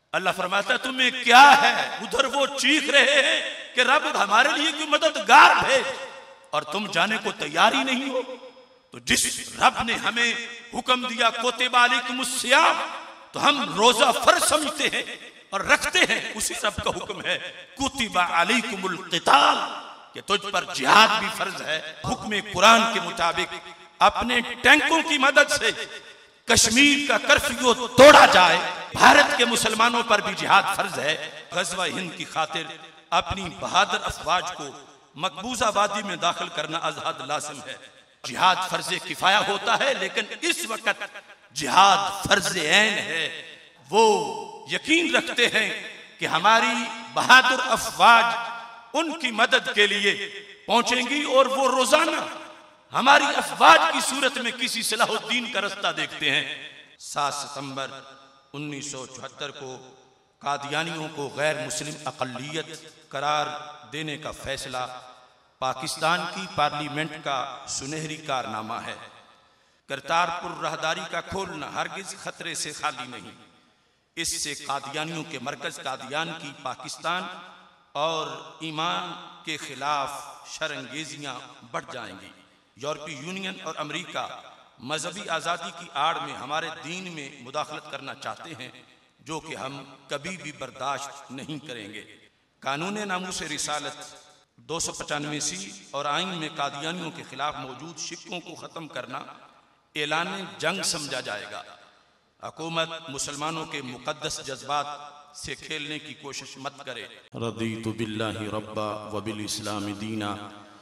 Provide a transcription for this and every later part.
अल्लाह फरमाता है तुम्हें क्या है? उधर वो चीख रहे हैं कि रब हमारे लिए कोई मददगार भेज, और तुम जाने को तैयार ही नहीं हो। तो जिस रब ने हमें हुक्म दिया कुतिबा अलैकुमुस्सियाम, तो हम रोजा फर्ज समझते हैं और रखते हैं, उसी रब का हुक्म है कुतिबा अलैकुमुल क़िताल, कि तुझ पर जिहाद भी फर्ज है। हुक्म कुरान के मुताबिक अपने टैंकों की मदद से कश्मीर का कर्फ्यू तोड़ा जाए। भारत के मुसलमानों पर भी जिहाद फर्ज है। गज़वा हिंद की खातिर अपनी बहादुर अफवाज को मकबूजा वादी में दाखिल करना आजाद लाजिम है। जिहाद फर्ज किफाया होता है, लेकिन इस वक्त जिहाद फर्ज ऐन है। वो यकीन रखते हैं कि हमारी बहादुर अफवाज उनकी मदद के लिए पहुंचेंगी, और वो रोजाना हमारी अफवाज की सूरत में किसी सलाहुद्दीन का रास्ता देखते हैं। 7 सितंबर 1974 को कादियानियों को गैर मुस्लिम अक़लियत करार देने का फैसला पाकिस्तान की पार्लियामेंट का सुनहरी कारनामा है। करतारपुर राहदारी का खोलना हरगिज खतरे से खाली नहीं। इससे कादियानियों के मरकज कादियान की पाकिस्तान और ईमान के खिलाफ शरंगेजियां बढ़ जाएंगी। यूरोपीय यूनियन और अमेरिका मजहबी आज़ादी की आड़ में हमारे दीन में मुदाखलत करना चाहते हैं, जो कि हम कभी भी बर्दाश्त नहीं करेंगे। कानून नामूस रिसालत 295C और आइन में कादियानियों के खिलाफ मौजूद शिक्कों को ख़त्म करना ऐलान जंग समझा जाएगा। हुकूमत मुसलमानों के मुक़द्दस जज्बात से खेलने की कोशिश मत करे। रदीतु बिल्लाहि रब्बा व बिल इस्लामी दीना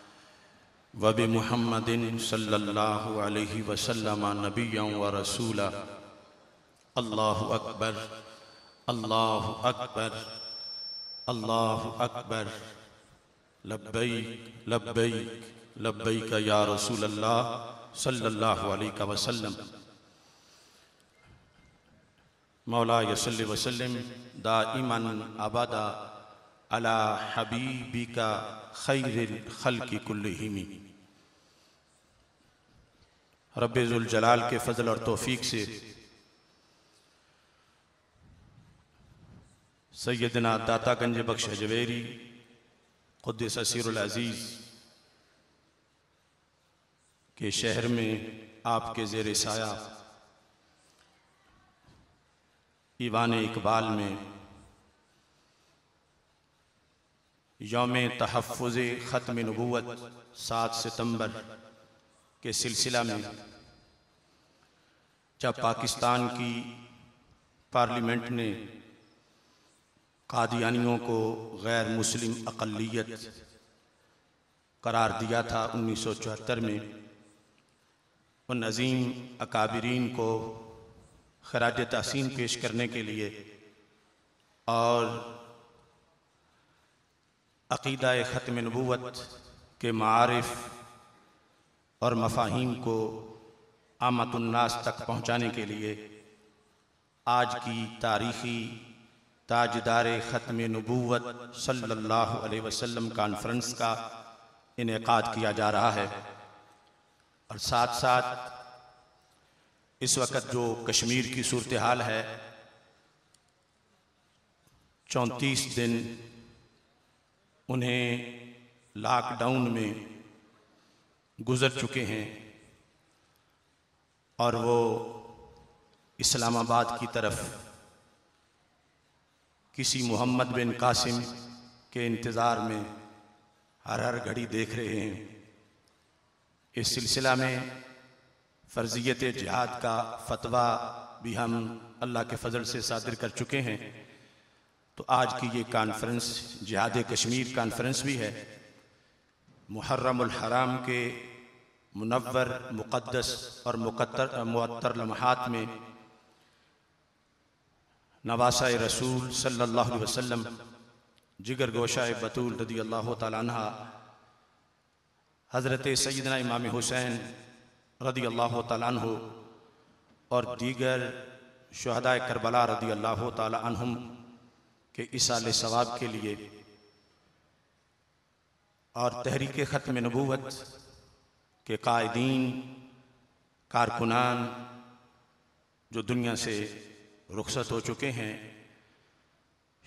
व बि मुहम्मदिन सल्लल्लाहु अलैहि वसल्लम नबिय्यन व रसूला। अल्लाहु अकबर, अल्लाहु अकबर, अल्लाहु अकबर। लब्बैक लब्बैक लब्बैक या रसूल अल्लाह सल्लल्लाहु अलैहि वसल्लम। मौला यसल्लि वसल्लिम दाइमन अबदा अला हबीबिका खैरिल खल्क़ि कुल्लिहिम। रब्बे ज़ुल जलाल के फजल और तौफीक से सैयदना दाता गंज बख्श हजवेरी क़ुद्दस सीरुल अज़ीज़ के शहर में आपके ज़ेर साया ईवान इकबाल में यौम तहफ़्फ़ुज़ ख़त्म नबूवत 7 सितंबर के सिलसिला में जब पाकिस्तान की पार्लियामेंट ने कादियानियों को गैर मुस्लिम अक़लियत करार दिया था 1974 में, उन अज़ीम अकाबिरीन को खराज तहसीन पेश करने के लिए और अक़ीदा ख़त्म नबूवत के मारिफ़ और मफ़ाहीम को आमतुन्नास तक पहुँचाने के लिए आज की तारीख़ी ताजदार ख़त्म नबूवत सल्लल्लाहु अलैहि वसल्लम कॉन्फ्रेंस का इनेकाद किया जा रहा है। और साथ साथ इस वक्त जो कश्मीर की सूरत हाल है, 34 दिन उन्हें लॉकडाउन में गुज़र चुके हैं और वो इस्लामाबाद की तरफ किसी मोहम्मद बिन कासिम के इंतज़ार में हर घड़ी देख रहे हैं। इस सिलसिला में फ़र्ज़ियत जिहाद का फ़तवा भी हम अल्लाह के फ़ज़ल से सादिर कर चुके हैं। तो आज की ये कॉन्फ्रेंस जिहाद कश्मीर कॉन्फ्रेंस भी है। मुहर्रमुल हराम के मुनव्वर मुक़द्दस और मुअत्तर लम्हात में नवासा रसूल सल्लल्लाहु अलैहि वसल्लम जिगर गोशा बतूल रदी अल्लाह तआला अन्हा हज़रत सैयदना इमाम हुसैन रदी अल्लाह तआला अन्हु और दीगर शुहदाए करबला रदी अल्लाह तआला अन्हुम के इसाले सवाब के लिए और तहरीक ख़त्म नबूवत के कायदीन कारकुनान जो दुनिया से रुखसत हो चुके हैं,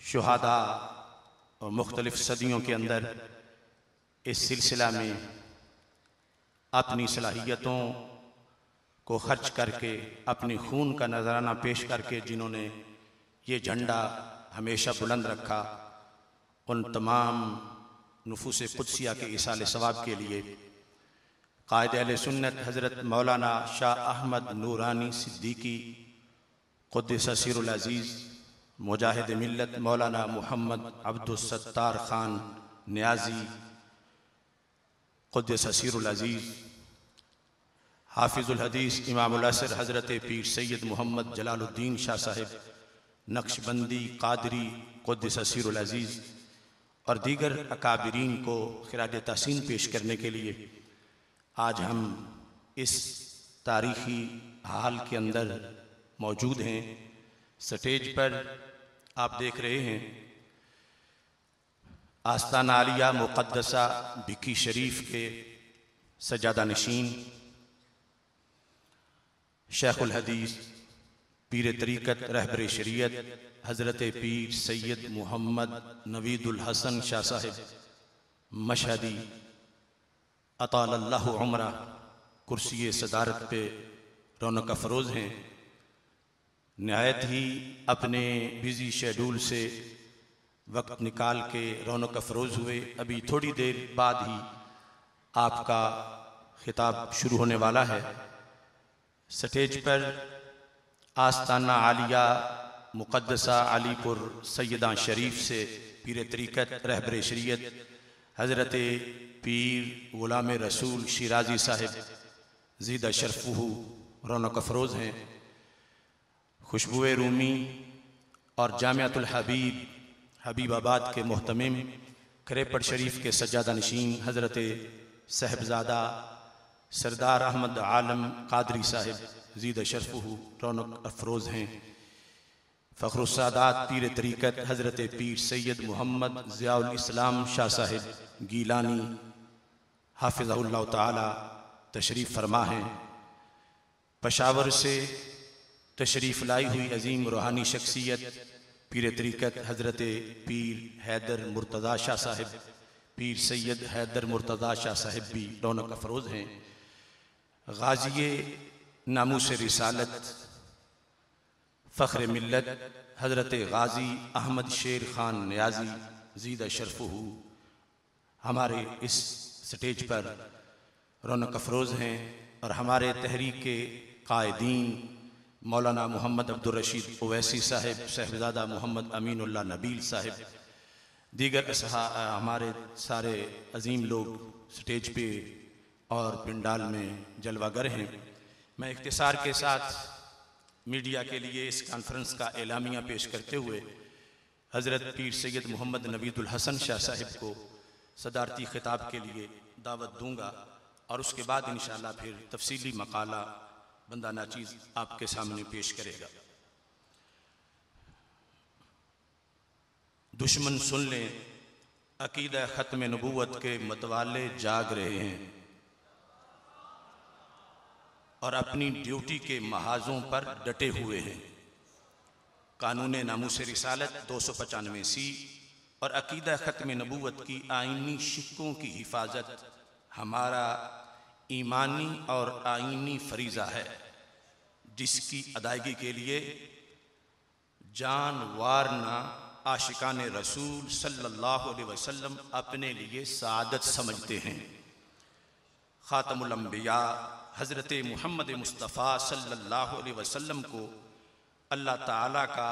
शुहादा और मुख्तलिफ सदियों के अंदर इस सिलसिला में अपनी सलाहियतों को खर्च करके, अपने खून का नजराना पेश करके जिन्होंने ये झंडा हमेशा बुलंद रखा, उन तमाम नुफूस कुदसिया के इसाले सवाब के लिए कायद अहले सुन्नत हज़रत मौलाना शाह अहमद नूरानी सिद्दीकी क़ुद्दस सिरुल अज़ीज़, मुजाहिद मिल्लत मौलाना मोहम्मद अब्दुस सत्तार ख़ान नियाज़ी क़ुद्दस सिरुल अज़ीज़, हाफिज़ुल हदीस इमामुल असर हज़रत पीर सैयद मोहम्मद जलालुद्दीन शाह साहिब नक्शबंदी क़ादरी क़ुद्दस सिरुल अज़ीज़ और दीगर अकाबिरीन को खिराज तहसीन पेश करने के लिए आज हम इस तारीख़ी हाल के अंदर मौजूद हैं। स्टेज पर आप देख रहे हैं आस्ताना आलिया मुक़द्दसा बिकी शरीफ के सजादा नशीन शेखुल हदीस पीर तरीक़त रहबर शरीयत हज़रत पीर सैयद मोहम्मद नवीदुल हसन शाह साहिब मशहदी अतालल्लाहु उम्रा कुर्सी सदारत पे रौनक अफरोज़ हैं। नहायत ही अपने बिज़ी शेड्यूल से वक्त निकाल के रौनक अफरोज़ हुए। अभी थोड़ी देर बाद ही आपका खिताब शुरू होने वाला है। स्टेज पर आस्ताना आलिया मुक़द्दसा अलीपुर सैयदा शरीफ से पीर तरीक़त रहबर शरीयत हज़रत पीर ग़ुलाम रसूल शिराज़ी साहिब ज़ीदा शरफ़ुहु रौनक अफरोज़ हैं। खुशबुए रूमी और जामियातुल हबीब हबीबाबाद के मोहतमिम खरेपड़ शरीफ के सज्जादा नशीन हज़रत साहिबज़ादा सरदार अहमद आलम कादरी साहिब ज़ीदा शरफ़ुहु रौनक अफरोज़ हैं। फ़ख्रुस्सादात पीर तरीक़त हज़रत पीर सैयद मोहम्मद ज़ियाउल इस्लाम शाह साहिब गीलानी हाफ़िज़हुल्लाह ताला तशरीफ़ फरमा हैं। पेशावर से तशरीफ़ लाई हुई अज़ीम रूहानी शख्सियत पीर तरीक़त हज़रत पीर हैदर मुर्तज़ा शाह साहिब पीर सैयद हैदर मुर्तज़ा शाह साहिब भी रौनक अफरोज़ हैं। गाज़िए नामूस रिसालत फ़ख्र मिल्लत हज़रत गाज़ी अहमद शेर ख़ान नियाज़ी ज़ीदा शरफ़ुहु हमारे इस स्टेज पर रौनक अफरोज़ हैं और हमारे तहरीक के कायदीन मौलाना मोहम्मद अब्दुल रशीद ओवैसी साहिब साहिबज़ादा मोहम्मद अमीनुल्लाह नबील साहिब दीगर हमारे सारे अजीम लोग स्टेज पे और पिंडाल में जलवागर हैं। मैं इख्तिसार के साथ मीडिया के लिए इस कॉन्फ्रेंस का एलामिया पेश करते हुए हज़रत पीर सैयद मोहम्मद नवीदुल हसन शाह साहिब को सदारती खिताब के लिए दावत दूंगा और उसके बाद इंशाअल्लाह फिर तफसीली मकाला बंदा नाचीज़ आपके सामने पेश करेगा। दुश्मन सुन लें, अकीदा ख़त्म नबूवत के मतवाले जाग रहे हैं और अपनी ड्यूटी के महाजों पर डटे हुए हैं। कानून नामूस रिसालत 295C और अकीदा ख़त्म नबूवत की आइनी शिक्कों की हिफाजत हमारा ईमानी और आइनी फरीज़ा है, जिसकी अदायगी के लिए जान वारना आशिकान रसूल सल्लल्लाहु अलैहि वसल्लम अपने लिए सादत समझते हैं। ख़ातमुल अंबिया हज़रत मुहम्मद मुस्तफ़ा सल्लल्लाहु अलैहि वसल्लम को अल्लाह ताला का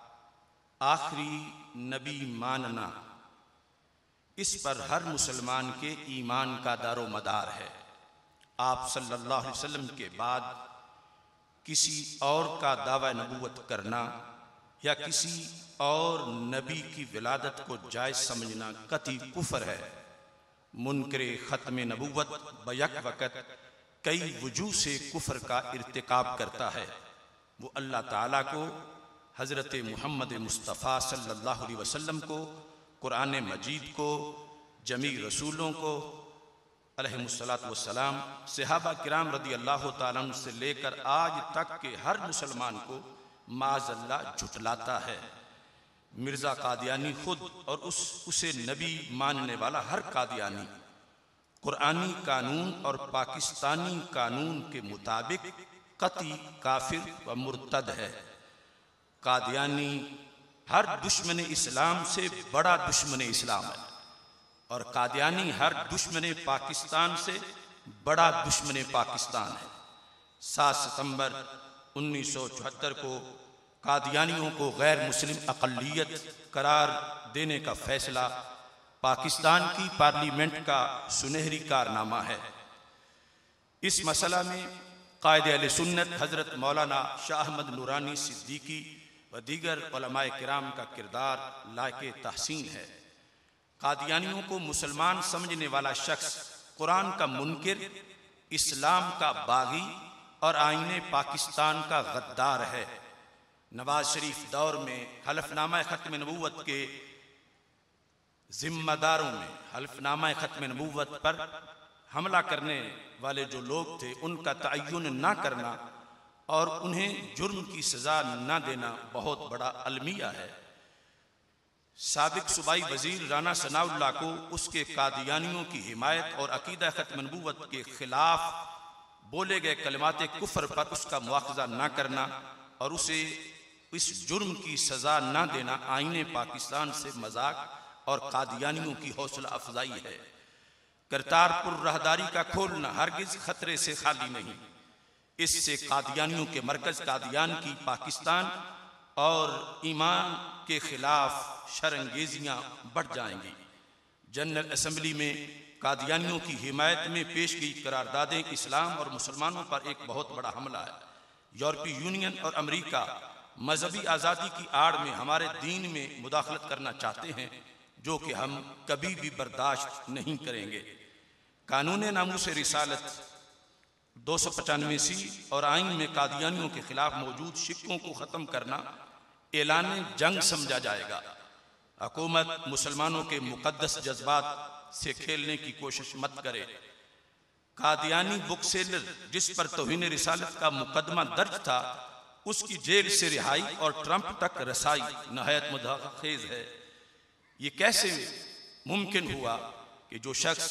आखिरी नबी मानना, इस पर हर मुसलमान के ईमान का दारो मदार है। आप सल्लल्लाहु अलैहि वसल्लम के बाद किसी और का दावा नबूवत करना या किसी और नबी की विलादत को जायज़ समझना कतई कुफ्र है। मुनकरे ख़त्म नबूवत बयक वक़्त कई वजूह से कुफ्र का इर्तिकाब करता है। वो अल्लाह ताला को, हज़रत मुहम्मद मुस्तफ़ा सल्लल्लाहु अलैहि वसल्लम को, कुरान मजीद को, जमी रसूलों को अलैहिमुस्सलातु वस्सलाम, सहाबा किराम रदी अल्लाह ताला अन्हुम से लेकर आज तक के हर मुसलमान को माज़अल्लाह झुटलाता है। मिर्ज़ा कादियानी खुद और उसे नबी मानने वाला हर कादियानी कुरानी कानून और पाकिस्तानी कानून के मुताबिक कतई काफिर व मुर्तद है। कादियानी हर दुश्मन इस्लाम से बड़ा दुश्मन इस्लाम है और कादियानी हर दुश्मन पाकिस्तान से बड़ा दुश्मन पाकिस्तान है। 7 सितंबर 1974 को कादियानियों को गैर मुस्लिम अक़लियत करार देने का फैसला पाकिस्तान की पार्लियामेंट का सुनहरी कारनामा है। इस मसला में कायद अहले सुन्नत हज़रत मौलाना शाह अहमद नूरानी सिद्दीकी व दीगर उलमाए किराम का किरदार लायके तहसीन है। कादियानियों को मुसलमान समझने वाला शख्स कुरान का मुनकिर, इस्लाम का बागी और आईने पाकिस्तान का गद्दार है। नवाज शरीफ दौर में हलफनामा ख़त्म नबूवत के जिम्मेदारों में हलफनामा ख़त्म नबूवत पर हमला करने वाले जो लोग थे उनका तयन ना करना और उन्हें जुर्म की सज़ा ना देना बहुत बड़ा अलमिया है। साबिक सूबाई वजीर राना सनाउल्लाह को उसके कादियानियों की हिमायत और अकीदा ख़त्म नबूवत के खिलाफ बोले गए कलिमात कुफ्र पर उसका मुआखज़ा ना करना और उसे इस जुर्म की सज़ा ना देना आईने पाकिस्तान से मजाक और कादियानियों की हौसला अफजाई है। करतारपुर राहदारी का खोलना हरगिज खतरे से खाली नहीं। इससे कादियानियों के मरकज कादियान की पाकिस्तान और ईमान के खिलाफ शरंगेजियां बढ़ जाएंगी। जनरल असम्बली में कादियानियों की हिमायत में पेश की करारदादें इस्लाम और मुसलमानों पर एक बहुत बड़ा हमला है। यूरोपीय यूनियन और अमेरिका मजहबी आज़ादी की आड़ में हमारे दीन में मुदाखलत करना चाहते हैं, जो कि हम कभी भी बर्दाश्त नहीं करेंगे। कानून नामूस रिसालत 295C और आइन में कादियानियों के खिलाफ मौजूद शिक्कों को ख़त्म करना ऐलान जंग समझा जाएगा। हुकूमत मुसलमानों के मुक़द्दस जज्बात से खेलने की कोशिश मत करे। कादियानी बुक सेलर जिस पर तौहीन रिसालत का मुकदमा दर्ज था उसकी जेल से रिहाई और ट्रंप तक रसाई नहायत मुदाखेज है। ये कैसे मुमकिन हुआ कि जो शख्स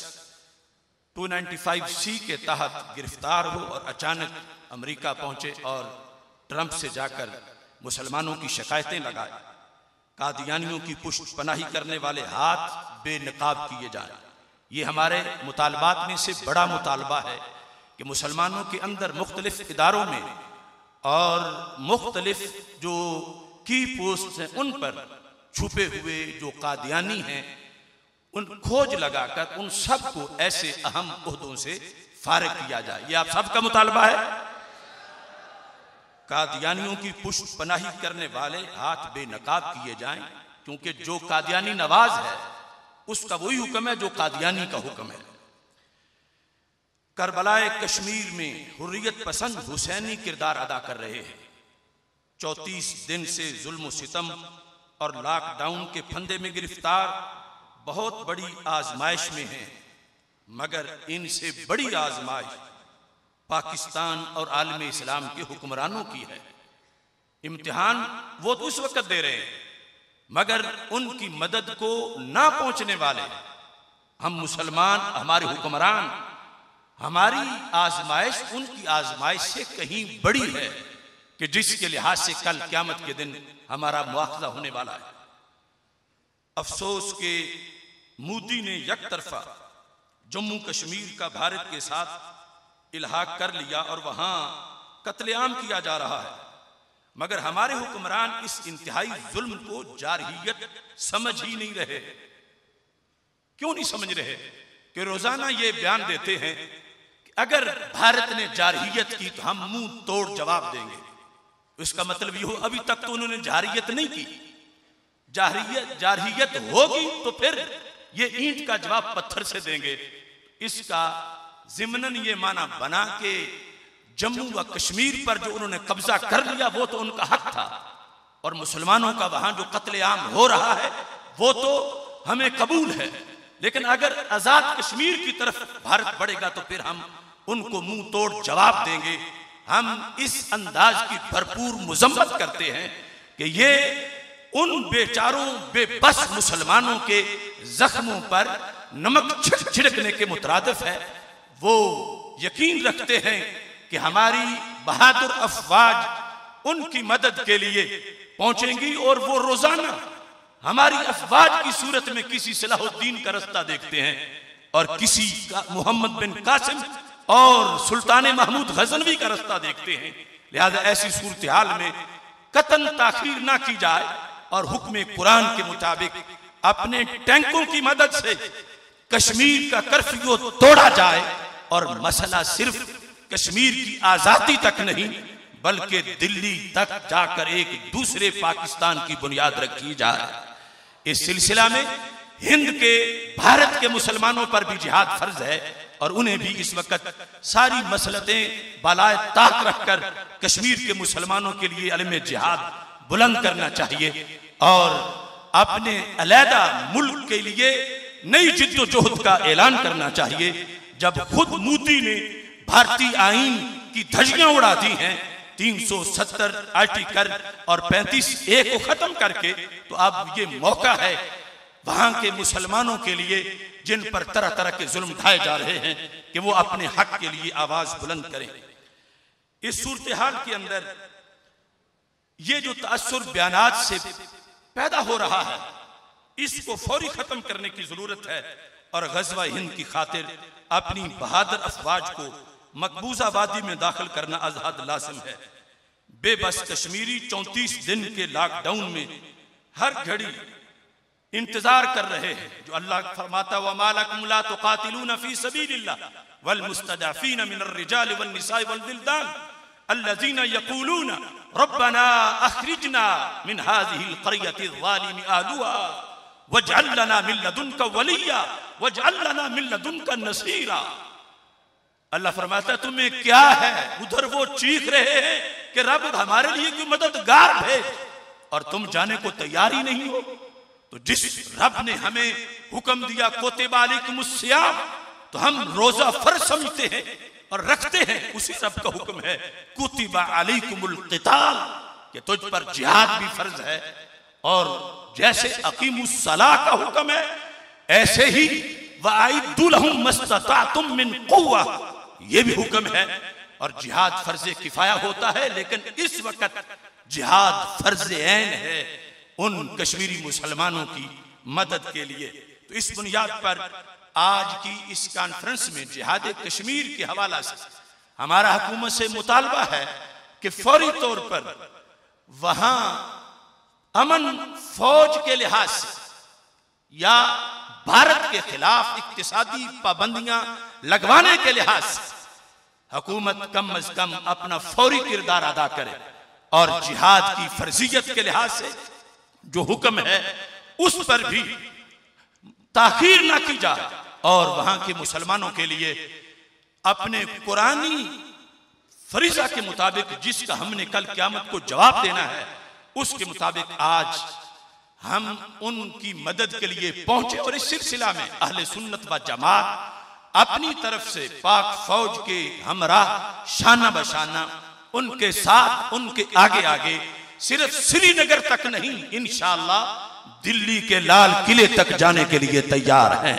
295C के तहत गिरफ्तार हो और अचानक अमेरिका पहुंचे और ट्रंप से जाकर मुसलमानों की शिकायतें लगाए। कादियानियों की पुष्ट पनाही करने वाले हाथ बेनकाब किए जाए। ये हमारे मुतालबात में से बड़ा मुतालबा है कि मुसलमानों के अंदर मुख्तलिफ इदारों में और मुख्तलिफ जो की पोस्ट हैं उन पर छुपे हुए जो कादियानी हैं उन खोज लगाकर उन सब को ऐसे अहम ओहदों से फारिग किया जाए। ये आप सबका मुतालबा है। कादियानियों की पुष्ट पनाही करने वाले हाथ बेनकाब किए जाएं, क्योंकि जो कादियानी नवाज है उसका वही हुक्म है जो कादियानी का हुक्म है। करबलाए कश्मीर में हुर्रियत पसंद हुसैनी किरदार अदा कर रहे हैं। 34 दिन से जुल्म सितम और लॉकडाउन के फंदे में गिरफ्तार बहुत बड़ी आजमाइश में हैं, मगर इनसे बड़ी आजमाइश पाकिस्तान और आलम इस्लाम के हुक्मरानों की है। इम्तिहान वो तो उस वक्त दे रहे हैं, मगर उनकी मदद को ना पहुंचने वाले हम मुसलमान, हमारे हुक्मरान, हमारी आजमाइश उनकी आजमाइश से कहीं बड़ी है कि जिसके लिहाज से कल क़यामत के दिन हमारा मुआखज़ा होने वाला है। अफसोस के मोदी ने एक तरफा जम्मू कश्मीर का भारत के साथ इल्हाक कर लिया और वहां कत्लेआम किया जा रहा है, मगर हमारे हुक्मरान इस इंतहाई जुल्म को जारहियत समझ ही नहीं रहे। क्यों नहीं समझ रहे? कि रोजाना ये बयान देते हैं कि अगर भारत ने जारहियत की तो हम मुंह तोड़ जवाब देंगे। इसका मतलब ये हो अभी तक तो उन्होंने जारहियत नहीं की। जारहियत होगी तो फिर ये ईंट का जवाब पत्थर से देंगे। इसका ज़िमनन ये माना बना के जम्मू व कश्मीर पर जो उन्होंने कब्जा कर लिया वो तो उनका हक था, और मुसलमानों का वहां जो कत्लेआम हो रहा है वो तो हमें कबूल है, लेकिन अगर आजाद कश्मीर की तरफ भारत बढ़ेगा तो फिर हम उनको मुंह तोड़ जवाब देंगे। हम इस अंदाज की भरपूर मुजम्मत करते हैं कि ये उन बेचारों बेबस मुसलमानों के जख्मों पर नमक छिड़कने के मुतरादिफ है। वो यकीन रखते हैं कि हमारी बहादुर अफवाज उनकी मदद के लिए पहुंचेंगी और वो रोजाना हमारी अफवाज की सूरत में किसी सलाहुद्दीन का रास्ता देखते हैं और किसी का मोहम्मद बिन कासिम और सुल्तान महमूद गजनवी का रास्ता देखते हैं। लिहाजा ऐसी सूरत हाल में कतन ताखीर ना की जाए और हुक्म कुरान के मुताबिक अपने टैंकों की मदद से कश्मीर का कर्फ्यू तोड़ा जाए और मसला सिर्फ कश्मीर की आजादी तक नहीं बल्कि दिल्ली तक जाकर एक दूसरे पाकिस्तान की बुनियाद रखी जाए। इस सिलसिला में हिंद के भारत के मुसलमानों पर भी जिहाद फर्ज है और उन्हें भी इस वक्त सारी मसलतें बालाए ताक रखकर कश्मीर के मुसलमानों के लिए अलम जिहाद बुलंद करना चाहिए और अपने अलहदा मुल्क के लिए नई जिद्दोजहद का ऐलान करना चाहिए। जब खुद मोदी ने भारतीय आईन की धज्जियां उड़ा दी हैं 370 आर्टिकल और 35A को खत्म करके, तो अब ये मौका है वहां के मुसलमानों के लिए जिन पर तरह तरह के जुल्म ढाए जा रहे हैं कि वो अपने हक के लिए आवाज बुलंद करें। इस सूरत हाल के अंदर ये जो तासुर बयानात से पैदा हो रहा है इसको फौरी खत्म करने की जरूरत है और गज़वा हिंद की खातिर अपनी बहादुर अफवाज को मकबूजा वादी में दाखिल करना अज़हद लाजिम है। बेबस कश्मीरी 34 दिन के लॉकडाउन में हर घड़ी इंतजार कर रहे हैं। जो अल्लाह फरमाता व मा लकुम ला तुकातिलूना फी सबीलिल्लाह वल मुस्तदअफीन मिनर रिजाल वल निसाई वल विल्दान अल्लज़ीना यक़ूलूना रब्बना अखरिजना मिन हाज़िहिल क़रयति ज़ालिमि अहलुहा वजअल लना मिन लदुनका वलिया वजअल लना मिन लदुनका नसीरा। अल्लाह फरमाता तुम्हें क्या है, उधर वो चीख रहे हैं कि रब हमारे लिए कोई मददगार भेज, और तुम जाने को तैयार ही नहीं हो। तो जिस रब ने हमें हुक्म दिया कुतिबा अलैकुमुस सियाम, तो हम रोजा फर्ज समझते हैं और रखते हैं, उसी रब का हुक्म है कुतिबा अलैकुमुल क़िताल कि तुझ पर जिहाद भी फर्ज है। और जैसे अकीमुस सलाह का हुक्म है ऐसे ही वअइदु लहुम मस्तताअतुम मिन कुव्वा ये भी हुक्म है। और जिहाद फर्ज किफाया होता है, लेकिन इस वक्त जिहाद फर्ज ऐन है उन कश्मीरी मुसलमानों की मदद के लिए। तो इस बुनियाद पर आज की इस कॉन्फ्रेंस में जिहाद कश्मीर के हवाला से हमारा हुकूमत से मुतालबा है कि फौरी तौर पर वहां अमन फौज के लिहाज से या भारत के खिलाफ इक्तिसादी पाबंदियां लगवाने के लिहाज से हुकूमत कम अज कम अपना फौरी किरदार अदा करे और जिहाद की फर्जियत के लिहाज से जो हुक्म है उस पर भी ताखीर ना की जाए और वहां के मुसलमानों के लिए अपने कुरानी फरीजा के मुताबिक जिसका हमने कल क़यामत को जवाब देना है उसके मुताबिक आज हम उनकी मदद के लिए पहुंचे। और इस सिलसिला में अहले सुन्नत व जमात अपनी तरफ से पाक फौज के हमराह शाना बशाना उनके साथ उनके आगे आगे सिर्फ श्रीनगर तक नहीं इंशाअल्लाह दिल्ली के लाल किले तक जाने के लिए तैयार हैं।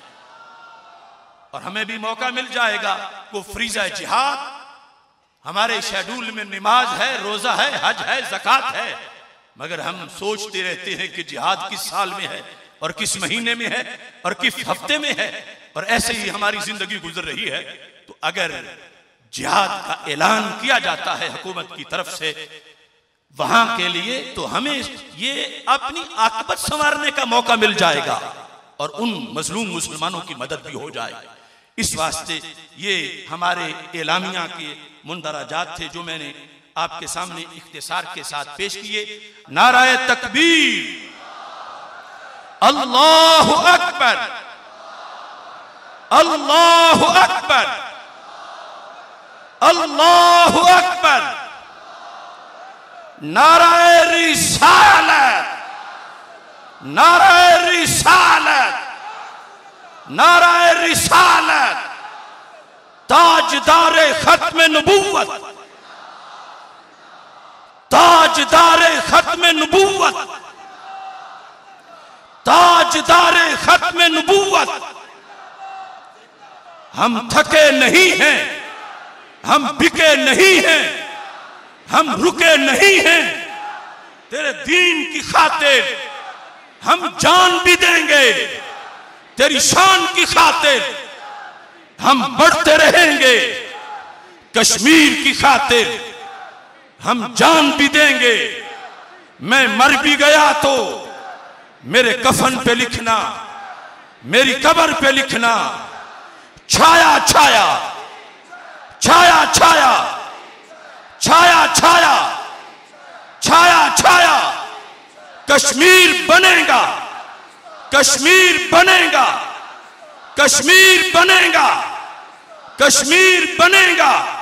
और हमें भी मौका मिल जाएगा वो फरीजा जिहाद हमारे शेड्यूल में नमाज है, रोजा है, हज है, ज़कात है, मगर हम सोचते रहते हैं कि जिहाद किस साल में है और किस महीने में है और किस हफ्ते में है, और ऐसे ही हमारी जिंदगी गुजर रही है। तो अगर जिहाद का ऐलान किया जाता है हुकूमत की तरफ से वहां के लिए, तो हमें ये अपनी आकबत संवारने का मौका मिल जाएगा और उन मजलूम मुसलमानों की मदद भी हो जाएगी। इस वास्ते ये हमारे एलामिया के मुंदराजात थे जो मैंने आपके सामने इख्तिसार के साथ पेश किए। नाराए तकबीर, अल्लाहु अकबर, अल्लाहु अकबर, अल्लाहु अकबर, नाराए रिसालत, नाराए रिसालत, नाराए रिसालत, ताजदारे खत्म नबूवत, ताजदारे खत्म नबूवत ताजदारे खत्म नबूवत, हम थके नहीं हैं, हम बिके नहीं हैं, हम रुके नहीं हैं। तेरे दीन की खातिर हम जान भी देंगे, तेरी शान की खातिर हम बढ़ते रहेंगे, कश्मीर की खातिर हम जान भी देंगे। मैं मर भी गया तो मेरे कफन पे लिखना, मेरी कब्र पे लिखना, छाया छाया छाया छाया छाया छाया छाया छाया कश्मीर बनेगा, कश्मीर बनेगा, कश्मीर बनेगा, कश्मीर बनेगा।